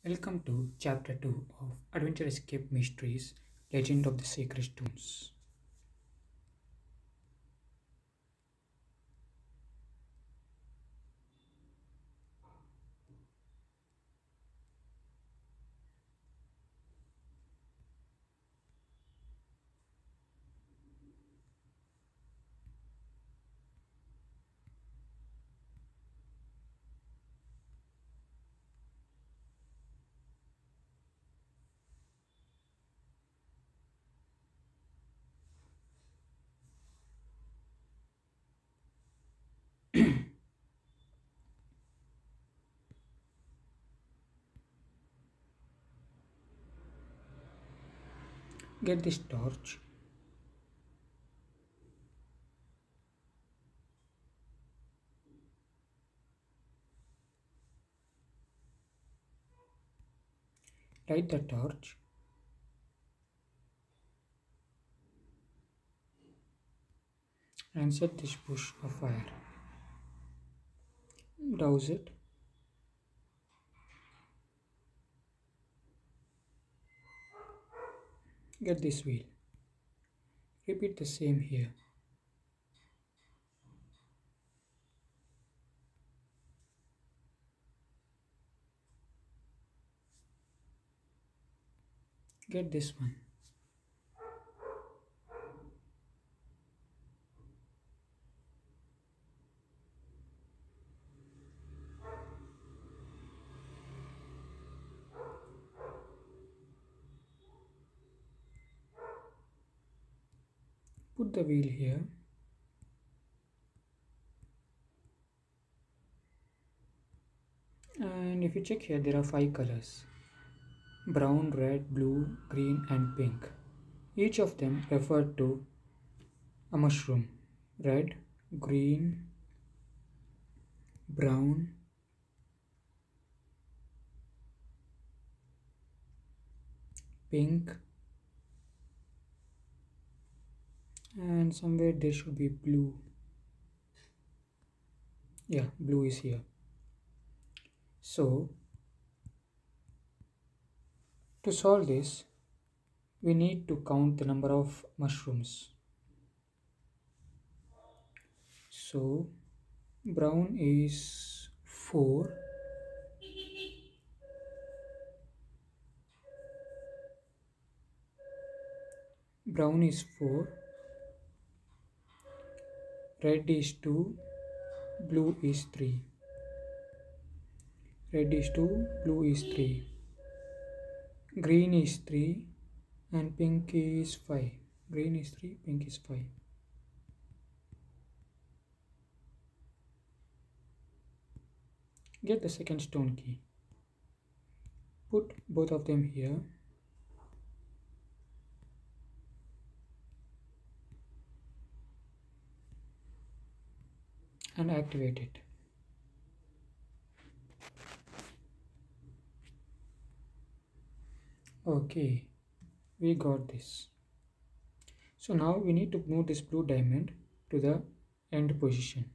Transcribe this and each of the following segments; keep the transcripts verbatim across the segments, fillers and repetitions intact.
Welcome to Chapter two of Adventure Escape Mysteries Legend of the Sacred Stones. Get this torch. Light the torch. And set this bush afire. Douse it. Get this wheel. Repeat the same here. Get this one. Put the wheel here. And if you check here, there are five colors: brown, red, blue, green, and pink. Each of them refer to a mushroom: red, green, brown, pink, and somewhere there should be blue. Yeah, blue is here. So to solve this, we need to count the number of mushrooms. So brown is four, brown is four, red is two, blue is three, red is two, blue is three, green is three, and pink is five. Green is three, pink is five. Get the second stone key. Put both of them here. And activate it. Okay, we got this. So now we need to move this blue diamond to the end position.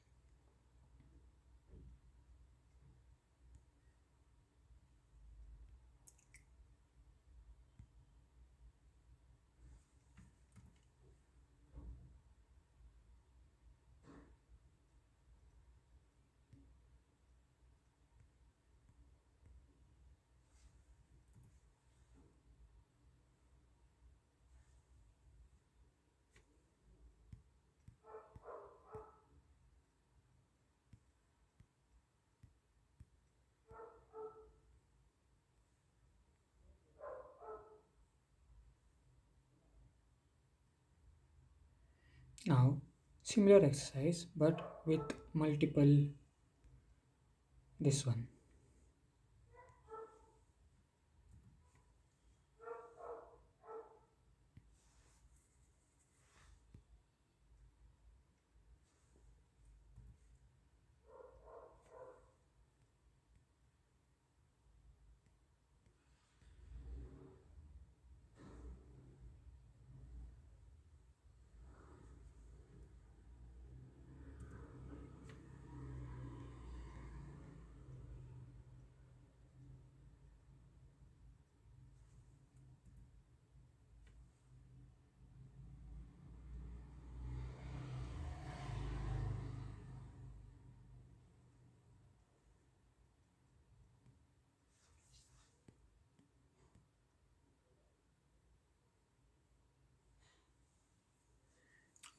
Now similar exercise but with multiple this one.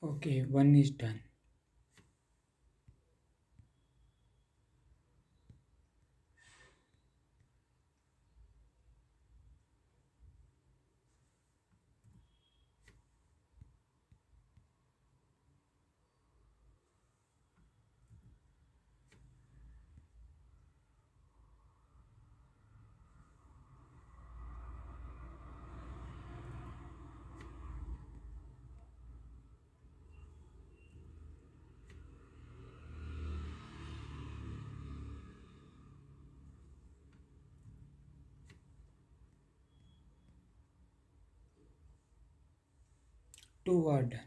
Okay, one is done. Two are done.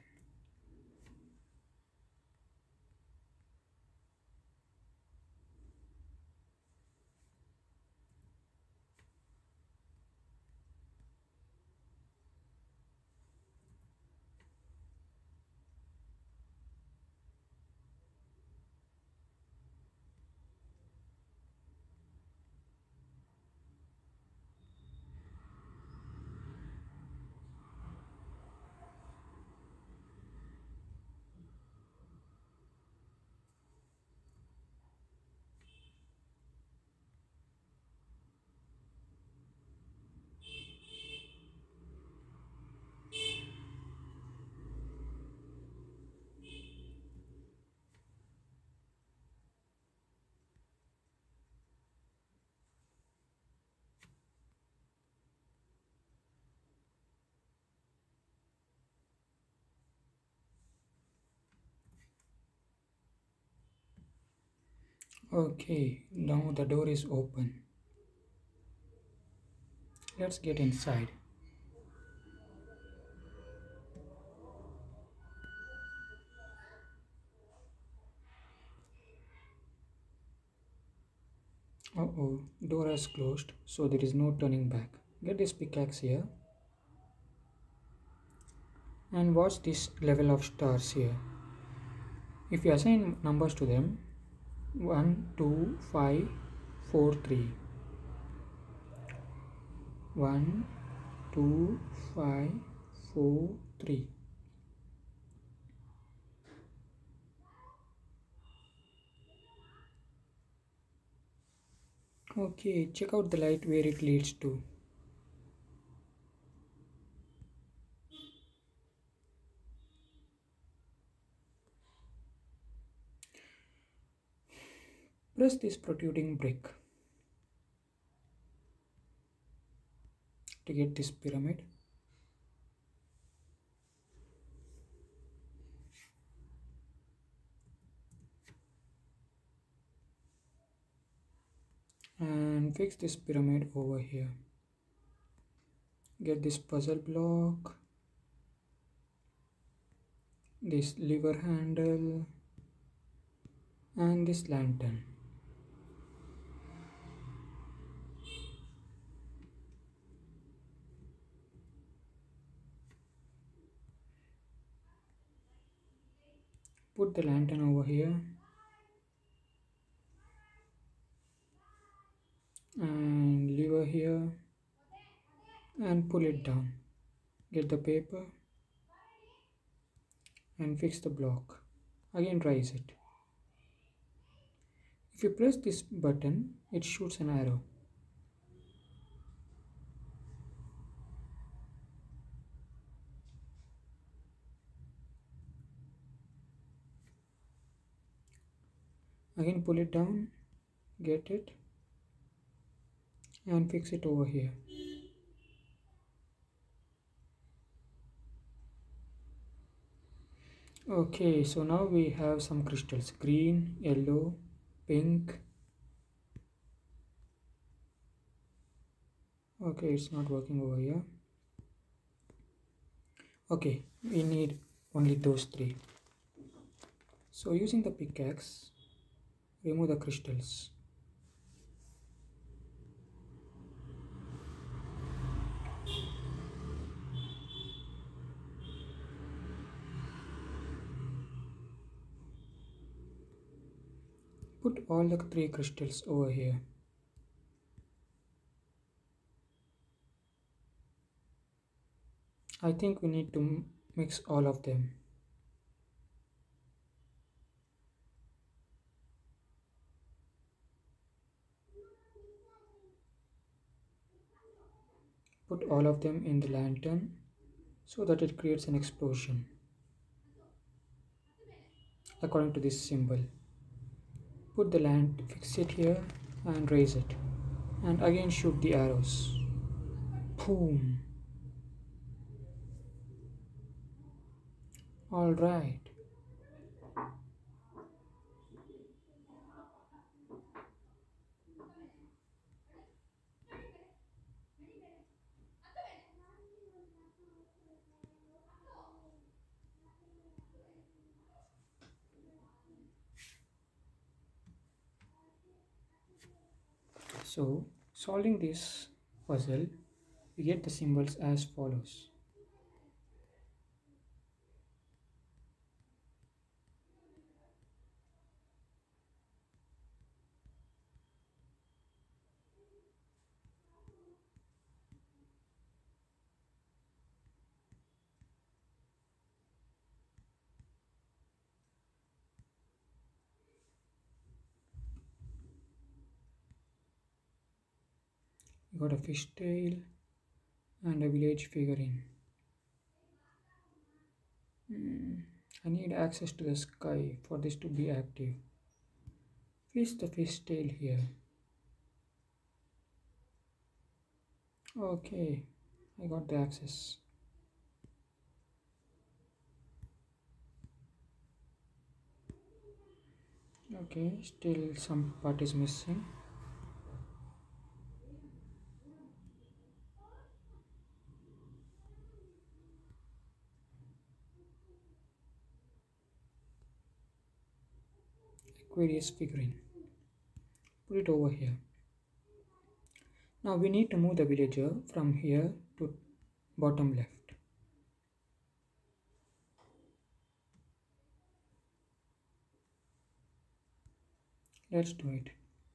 Okay, now the door is open. Let's get inside. Uh oh, door has closed, so there is no turning back. Get this pickaxe here and watch this level of stars here. If you assign numbers to them, one, two, five, four, three. one, two, five, four, three. Okay, check out the light where it leads to. Press this protruding brick to get this pyramid. And fix this pyramid over here. Get this puzzle block, this lever handle, and this lantern. Put the lantern over here and lever here and pull it down. Get the paper and fix the block. Again raise it. If you press this button, it shoots an arrow. Again pull it down, get it, and fix it over here. Okay, so now we have some crystals: green, yellow, pink. Okay, it's not working over here. Okay, we need only those three. So using the pickaxe, remove the crystals. Put all the three crystals over here. I think we need to mix all of them. Put all of them in the lantern so that it creates an explosion according to this symbol. Put the lamp, fix it here and raise it. And again shoot the arrows. Boom. Alright. So, solving this puzzle, we get the symbols as follows. We got a fish tail and a village figurine. Hmm, I need access to the sky for this to be active. Place the fish tail here. Okay, I got the access. Okay, still some part is missing. Aquarius figurine. Put it over here. Now we need to move the villager from here to bottom left. Let's do it.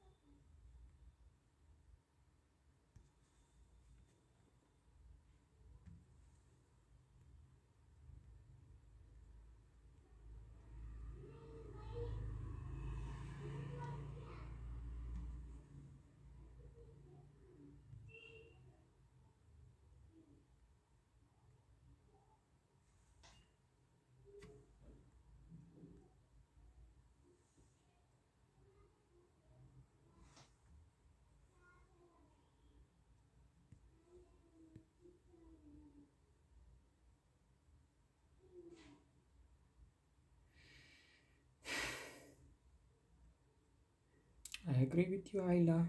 I agree with you, Ayla.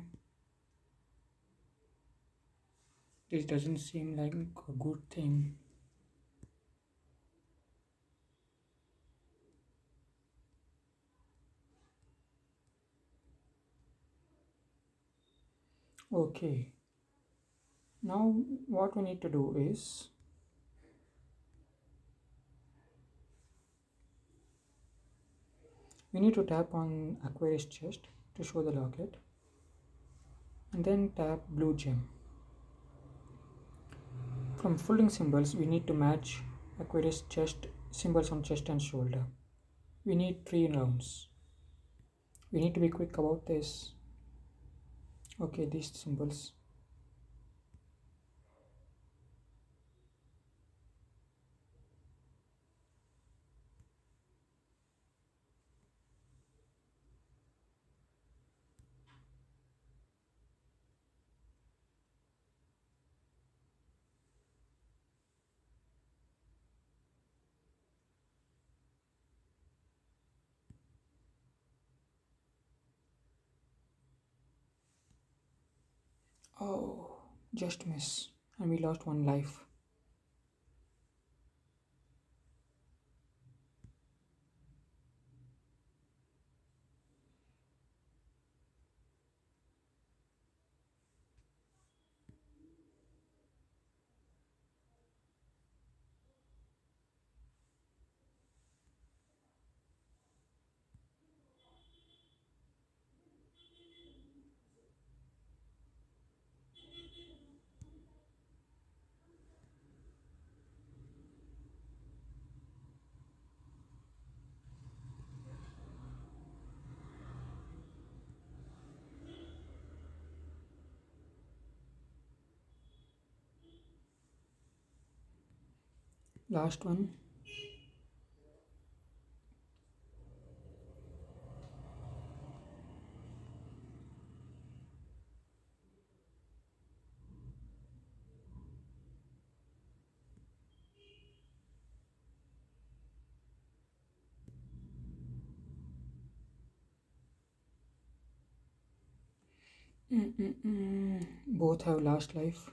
This doesn't seem like a good thing. Okay. Now what we need to do is we need to tap on Aquarius chest to show the locket and then tap blue gem. From folding symbols we need to match Aquarius chest symbols on chest and shoulder. We need three rounds. We need to be quick about this. Okay, these symbols. Oh, just miss. And we lost one life. Last one. Mm-mm-mm. Both have last life.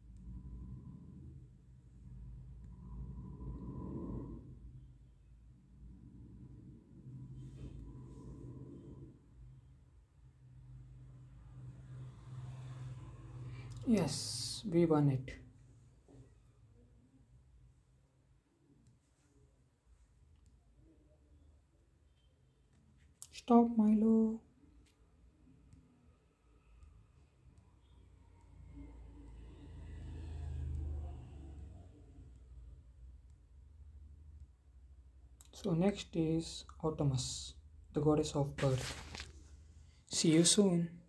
Yes, we won it. Stop, Milo. So next is Artemis, the goddess of birth. See you soon.